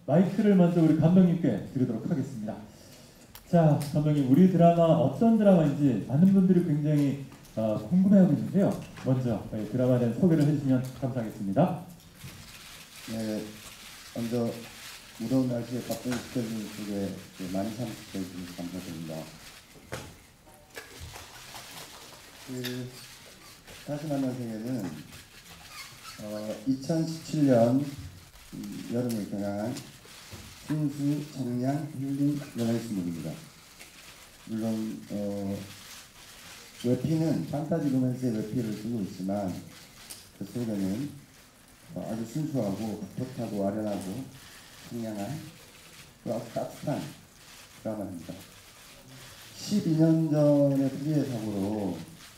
마이크를 먼저 우리 감독님께 드리도록 하겠습니다. 자, 감독님, 우리 드라마 어떤 드라마인지 많은 분들이 굉장히 궁금해하고 있는데요. 먼저 드라마에 대한 소개를 해주시면 감사하겠습니다. 네, 먼저 무더운 날씨에 바쁜 스케줄 속에 많이 참석해 주셔서 감사드립니다. 다시 만난 세계는 2017년 여름에 경향한 순수 청량 힐링 로맨스물입니다. 물론 웹피는 판타지 로맨스의 웹피를 쓰고 있지만 그 속에는 아주 순수하고 풋풋하고 아련하고 청량한 아주 따뜻한 드라마입니다. 12년 전의 불의의 사고로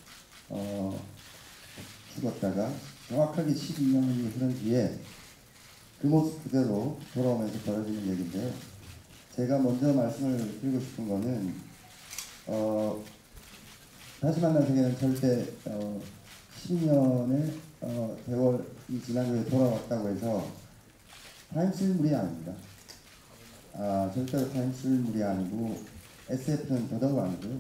죽었다가 정확하게 12년이 흐른 뒤에 그 모습 그대로 돌아오면서 벌어지는 얘기인데요. 제가 먼저 말씀을 드리고 싶은 거는 다시 만난 세계는 절대 12년의 세월이 지난 후에 돌아왔다고 해서 타임슬물이 아닙니다. 절대로 타임슬물이 아니고 SF는 더더욱 아니고요.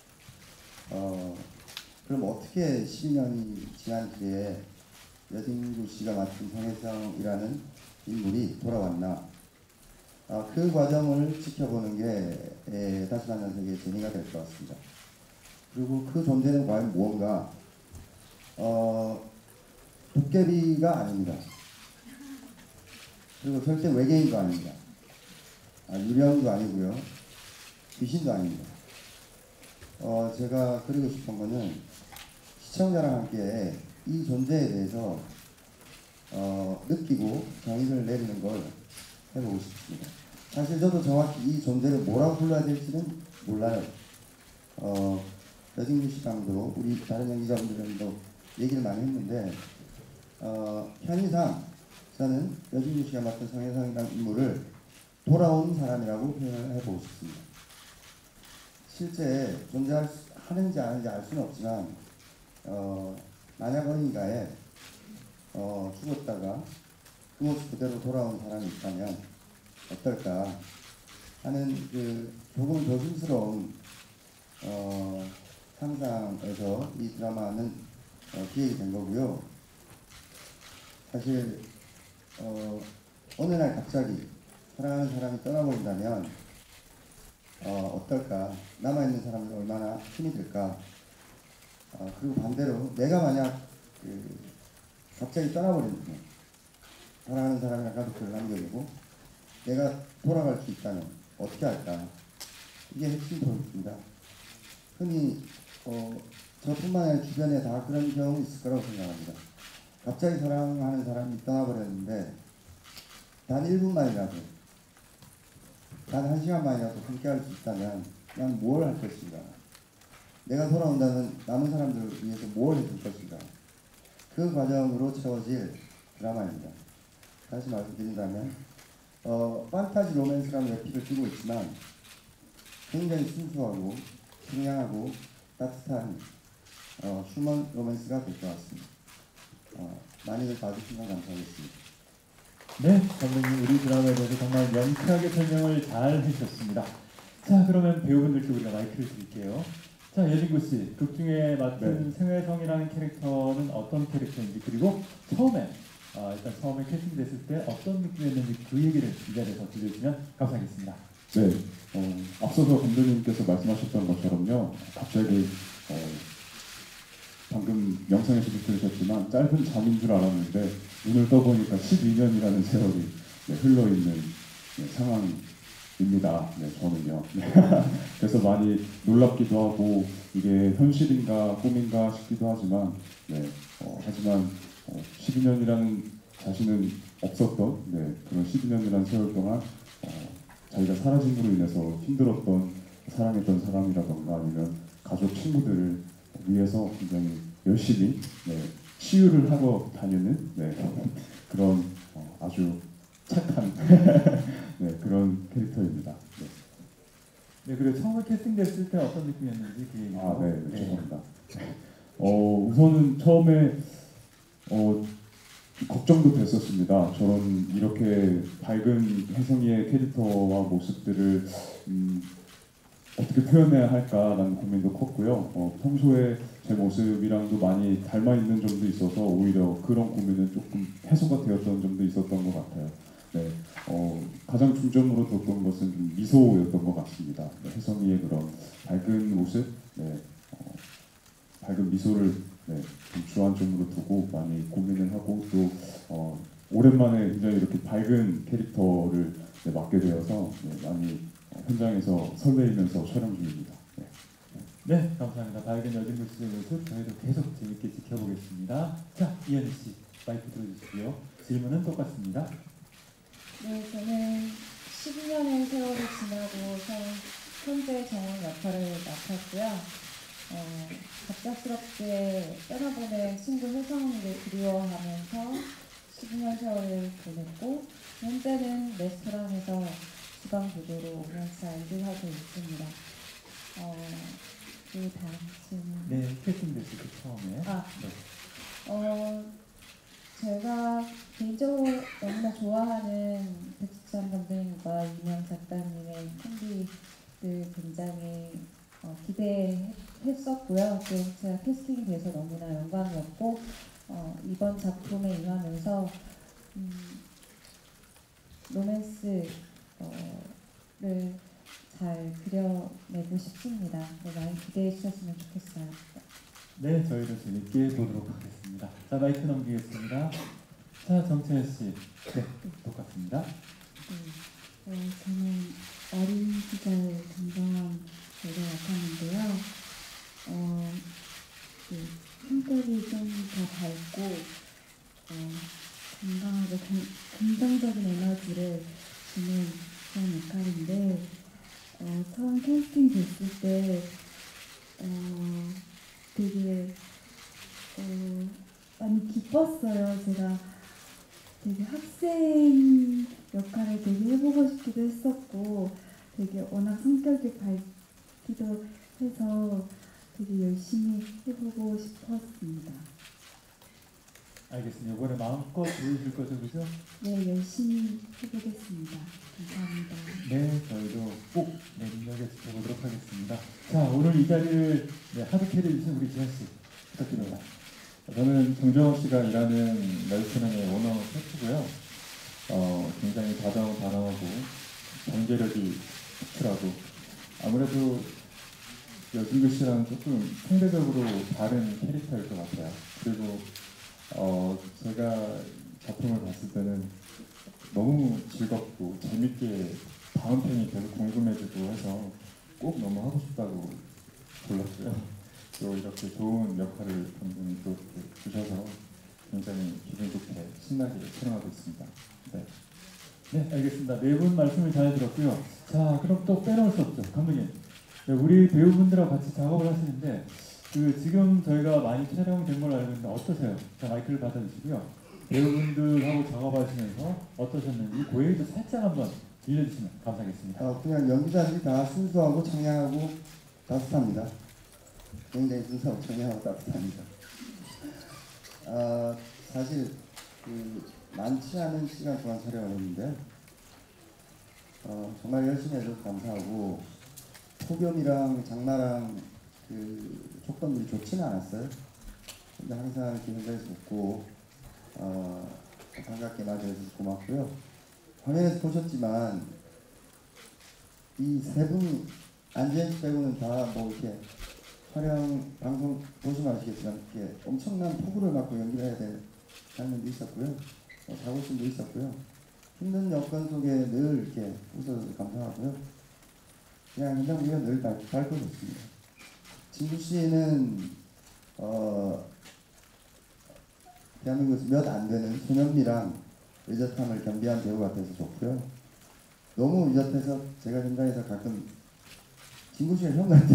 그럼 어떻게 12년이 지난 뒤에 여진구 씨가 맡은 성혜성이라는 인물이 돌아왔나? 그 과정을 지켜보는 게 다시 만난 세계의 재미가 될 것 같습니다. 그리고 그 존재는 과연 무언가? 도깨비가 아닙니다. 그리고 절대 외계인도 아닙니다. 유령도 아니고요. 귀신도 아닙니다. 제가 그리고 싶은 거는 시청자랑 함께 이 존재에 대해서 느끼고 정의를 내리는 걸 해보고 싶습니다. 사실 저도 정확히 이 존재를 뭐라고 불러야 될지는 몰라요. 여진구 씨 감독, 우리 다른 연기자분들도 얘기를 많이 했는데 편의상 저는 여진구 씨가 맡은 성혜성이라는 인물을 돌아온 사람이라고 표현을 해보고 싶습니다. 실제 존재하는지 아닌지 알 수는 없지만 만약 어딘가에 죽었다가 그 모습 그대로 돌아온 사람이 있다면 어떨까 하는 그 조금 조심스러운 상상에서 이 드라마는 기획이 된 거고요. 사실 어느 날 갑자기 사랑하는 사람이 떠나버린다면 어떨까? 남아있는 사람들 얼마나 힘이 들까? 그리고 반대로 내가 만약 갑자기 떠나버리는 사랑하는 사람이랑 가족들을 남겨두고 내가 돌아갈 수 있다면 어떻게 할까? 이게 핵심 포인트입니다. 흔히 저뿐만 아니라 주변에 다 그런 경험이 있을 거라고 생각합니다. 갑자기 사랑하는 사람이 떠나버렸는데 단 1분만이라도 단 1시간만이라도 함께 할 수 있다면 난 뭘 할 것인가? 내가 돌아온다면 남은 사람들을 위해서 뭘 해줄 것인가? 그 과정으로 채워질 드라마입니다. 다시 말씀드린다면 판타지 로맨스라는 웹피를 띄고 있지만 굉장히 순수하고 청량하고 따뜻한 휴먼 로맨스가 될 것 같습니다. 많이들 봐주시면 감사하겠습니다. 네, 감독님, 우리 드라마에 대해서 정말 명쾌하게 설명을 잘 해주셨습니다. 자, 그러면 배우분들께 우리가 마이크를 드릴게요. 자, 여진구 씨, 극 중에 맡은 성혜성이라는 캐릭터는 어떤 캐릭터인지, 그리고 처음에 일단 처음에 캐스팅됐을 때 어떤 느낌이었는지 그 얘기를 이 자리에서 들려주시면 감사하겠습니다. 네, 앞서서 감독님께서 말씀하셨던 것처럼요, 갑자기 방금 영상에서도 들으셨지만 짧은 잠인 줄 알았는데 눈을 떠보니까 12년이라는 세월이 흘러있는 상황입니다. 저는요. 그래서 많이 놀랍기도 하고 이게 현실인가 꿈인가 싶기도 하지만 하지만 12년이라는 자신은 없었던 그런 12년이라는 세월 동안 자기가 사라짐으로 인해서 힘들었던 사랑했던 사람이라던가 아니면 가족 친구들을 위해서 굉장히 열심히 치유를 하고 다니는 그런 아주 착한 그런 캐릭터입니다. 네, 그리고 처음에 캐스팅됐을 때 어떤 느낌이었는지 그 얘기도. 네, 죄송합니다. 우선은 처음에 걱정도 됐었습니다. 저런 이렇게 밝은 혜성이의 캐릭터와 모습들을 어떻게 표현해야 할까라는 고민도 컸고요. 평소에 제 모습이랑도 많이 닮아 있는 점도 있어서 오히려 그런 고민은 조금 해소가 되었던 점도 있었던 것 같아요. 네, 가장 중점으로 뒀던 것은 좀 미소였던 것 같습니다. 네, 혜성이의 그런 밝은 모습, 네, 밝은 미소를 네, 좀 주안점으로 두고 많이 고민을 하고 또 오랜만에 굉장히 이렇게 밝은 캐릭터를 네, 맡게 되어서 네, 많이 현장에서 설레이면서 촬영 중입니다. 네. 네, 감사합니다. 밝은 여진구 씨의 모습 저희도 계속 재밌게 지켜보겠습니다. 자, 이현희 씨 마이크 들어주시고요. 질문은 똑같습니다. 네, 저는 12년의 세월이 지나고서 현재 정원 역할을 맡았고요. 갑작스럽게 떠나보낸 친구 혜성이를 그리워하면서 12년 세월을 보냈고 현재는 레스토랑에서 주방 부부로 오면서 일을 하고 있습니다. 그 다음 질문. 네, 캐스팅 됐을 때 처음에. 네. 제가 개인적으로 너무나 좋아하는 백수찬 감독님과 이명 작가님의 콤비를 굉장히 기대했었고요. 또 제가 캐스팅이 돼서 너무나 영광이었고 이번 작품에 임하면서 로맨스를 잘 그려내고 싶습니다. 네, 많이 기대해 주셨으면 좋겠어요. 네, 저희도 재밌게 보도록 하겠습니다. 자, 마이크 넘기겠습니다. 자, 정채연 씨. 네, 똑같습니다. 저는 어린 시절 감정한 배를 맡았는데요. 성격이 좀 더 밝고 건강하고 긍정적인 에너지를 주는 그런 역할인데 처음 캐스팅 됐을 때 되게 많이 기뻤어요. 제가 되게 학생 역할을 되게 해보고 싶기도 했었고 되게 워낙 성격이 밝기도 해서 되게 열심히 해보고 싶었습니다. 알겠습니다. 이번에 마음껏 보여주실 거죠, 그죠? 네, 열심히 해보겠습니다. 감사합니다. 네, 저희도 꼭 능력에 지켜보도록 하겠습니다. 자, 오늘 이 자리를 하드캐리 해주신 우리 지현 씨 부탁드립니다. 저는 정정호 씨가 일하는 레스토랑의 오너 셰프고요. 굉장히 다정하고 단호하고 경제력이 특출하고 아무래도 여진구 씨랑 조금 상대적으로 다른 캐릭터일 것 같아요. 그리고 제가 작품을 봤을 때는 너무 즐겁고 재밌게 다음 편이 계속 궁금해지고 해서 꼭 너무 하고 싶다고 골랐고요. 또 이렇게 좋은 역할을 감독님이 또 주셔서 굉장히 기분 좋게 신나게 촬영하고 있습니다. 네. 네, 알겠습니다. 네 분 말씀을 잘 들었고요. 자, 그럼 또 빼놓을 수 없죠. 감독님. 네, 우리 배우분들하고 같이 작업을 하시는데 지금 저희가 많이 촬영된 걸로 알고 있는데 어떠세요? 자, 마이크를 받아주시고요. 배우분들하고 작업하시면서 어떠셨는지 그 얘기도 살짝 한번 들려주시면 감사하겠습니다. 그냥 연기자들이 다 순수하고 청량하고 따뜻합니다. 굉장히 순수하고 청량하고 따뜻합니다. 사실 많지 않은 시간 동안 촬영을 했는데 정말 열심히 해줘서 감사하고 폭염이랑 장마랑 조건들이 좋지는 않았어요. 근데 항상 이렇게 현장에서 웃고 반갑게 맞이해주셔서 고맙고요. 화면에서 보셨지만 이 세 분이 안지현 씨 빼고는 다 뭐 이렇게 촬영 방송 보시면 아시겠지만 이렇게 엄청난 폭우를 맞고 연기를 해야 될 장면도 있었고요. 자고심도 있었고요. 힘든 여건 속에 늘 이렇게 웃어줘서 감사하고요. 그냥 현장 보면 늘 밝고 좋습니다. 진구 씨는 대한민국에서 몇 안 되는 소년미랑 의젓함을 겸비한 배우 같아서 좋고요. 너무 의젓해서 제가 현장에서 가끔 진구 씨가 형 같아.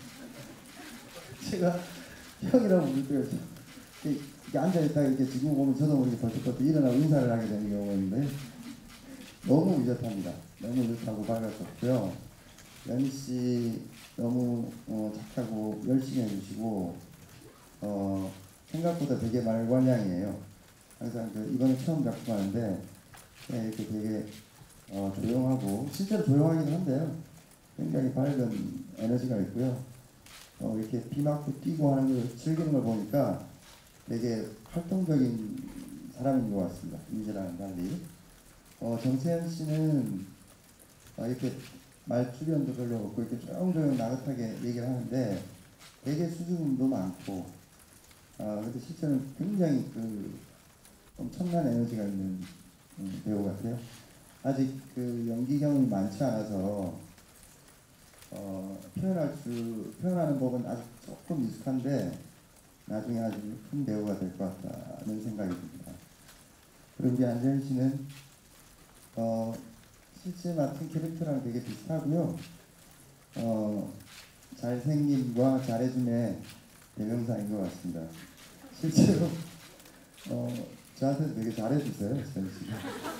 제가 형이라고 부를 때가 있어요. 이렇게 앉아있다가 이렇게 지금 보면 저도 모르게 벌떡벌떡 일어나고 인사를 하게 되는 경우가 있는데 너무 의젓합니다. 너무 의젓하고 밝았었고요. 연희 씨 너무 착하고 열심히 해주시고 생각보다 되게 말괄량이에요. 항상 이번에 처음 작품하는데 이렇게 되게 조용하고 실제로 조용하긴 한데요. 굉장히 밝은 에너지가 있고요. 이렇게 비 맞고 뛰고 하는 걸 즐기는 걸 보니까 되게 활동적인 사람인 것 같습니다. 이미지랑은 달리. 정세현 씨는 이렇게 말 주변도 별로 없고 이렇게 조용조용 나긋하게 얘기를 하는데 되게 수줍음도 많고 근데 실제는 굉장히 엄청난 에너지가 있는 배우 같아요. 아직 연기 경험이 많지 않아서 표현하는 법은 아직 조금 미숙한데 나중에 아주 큰 배우가 될 것 같다는 생각이 듭니다. 그리고 우리 안재현 씨는 실제 맡은 캐릭터랑 되게 비슷하고요. 잘생김과 잘해줌의 대명사인 것 같습니다. 실제로 저한테 되게 잘해주세요, 재현 씨가.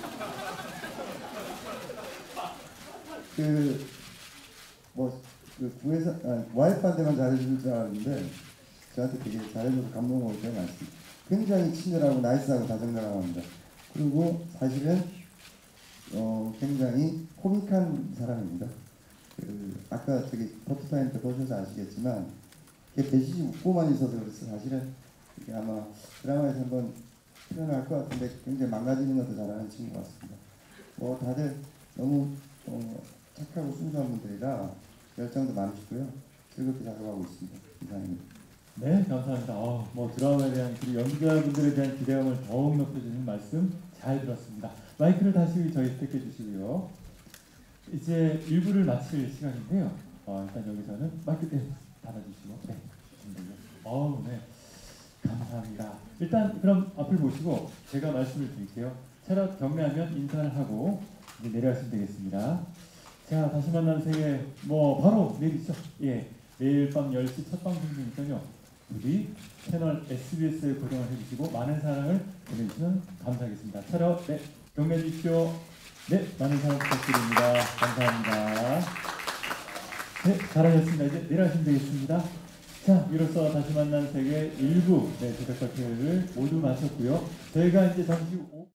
구에서 와이프한테만 잘해줄 줄 알았는데 저한테 되게 잘해줘서 감동을 때가 많습니다. 굉장히 친절하고 나이스하고 다정다감합니다. 그리고 사실은 굉장히 코믹한 사람입니다. 아까 포토타임 때 보셔서 아시겠지만 배시지 웃고만 있어서 그래서 사실은 이게 아마 드라마에서 한번 표현할 것 같은데 굉장히 망가지는 것도 잘하는 친구 같습니다. 다들 너무 착하고 순수한 분들이라 열정도 많으시고요. 즐겁게 작업하고 있습니다. 이상입니다. 네, 감사합니다. 드라마에 대한 그리고 연기자분들에 대한 기대감을 더욱 높여주는 말씀 잘 들었습니다. 마이크를 다시 저희 택해 주시고요. 이제 1부를 마칠 시간인데요. 일단 여기서는 마이크 닫아주시고, 네, 네, 감사합니다. 일단 그럼 앞을 보시고 제가 말씀을 드릴게요. 차렷 경례하면 인사를 하고 이제 내려가시면 되겠습니다. 자, 다시 만난 세계 바로 내리죠. 예, 내일 밤 10시 첫 방송이니까요. 우리 채널 SBS에 고정을 해주시고 많은 사랑을 보내주시면 감사하겠습니다. 차렷, 네, 경례해 주십시오. 네, 많은 사랑 부탁드립니다. 감사합니다. 네, 잘하셨습니다. 이제 내려가시면 되겠습니다. 자, 이로써 다시 만난 세계 1부 제작과 계획을 모두 마쳤고요. 저희가 이제 잠시 후